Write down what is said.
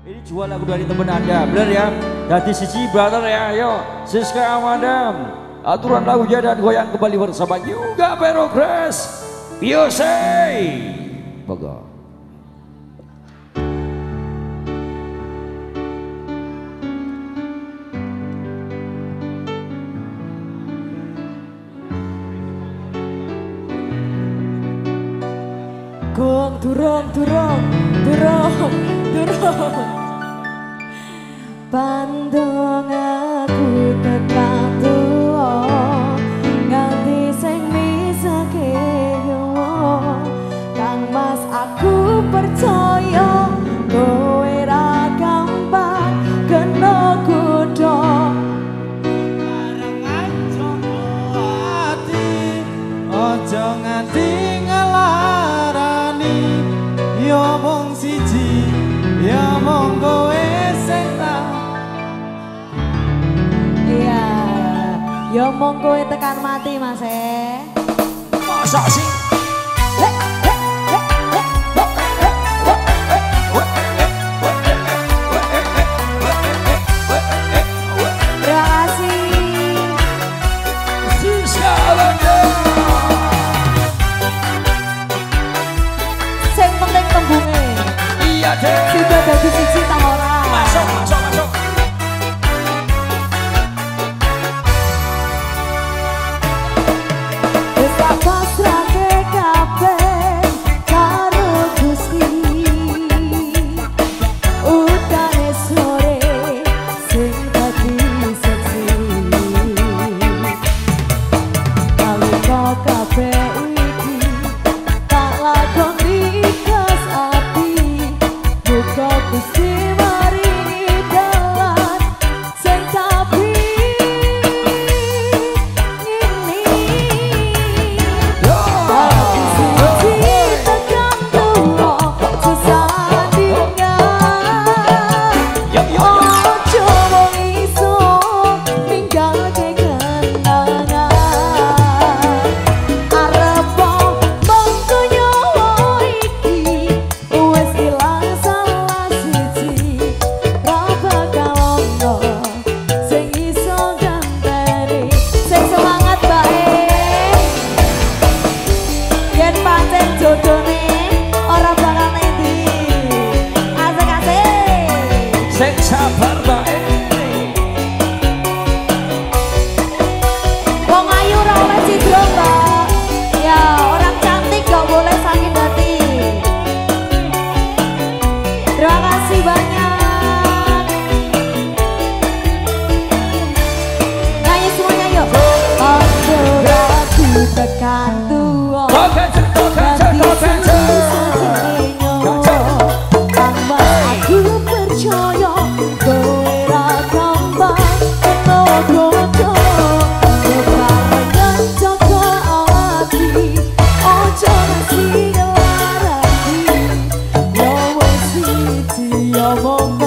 Ini jual lagu dari temen Anda, bener ya? Dari sisi brother ya, ayo Siska Amadam. Aturan lagunya dan goyang kembali bersama juga Progress Yosei Bogo. Gong durung Bandung aku tekan tuwa nganti sing misake yo Kang Mas aku percaya kowe ra gampang kena godha barengan jono ati aja nganti ngelarani yo mung siji yo mung kowe sing tak ya mong kowe tekan mati Mas Masa sih? Terima kasih Siska Amadam. sing penting tembunge Iya deh. sudah dadi siji ta ora Masuk. Sabar bae. Wong ayu ora oleh cidro, Mbak. Ya, orang cantik gak boleh sakit hati. Terima kasih banyak. Nyanyi semuanya yuk. Aku tekan tua. Mong